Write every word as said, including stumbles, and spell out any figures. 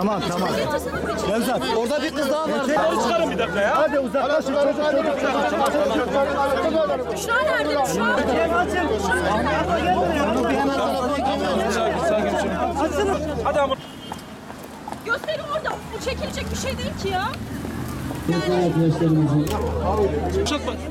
Tamam tamam. Nevzat orada bir kız daha var. Çıkarın bir dakika ya. Hadi uzaklaşın çocuk çocuk çocuk. Büşra nerede? Büşra. Hadi ama. Gösterim orada. Bu çekilecek bir şey değil ki ya. Tekrar arkadaşlarımızı. Çok bak.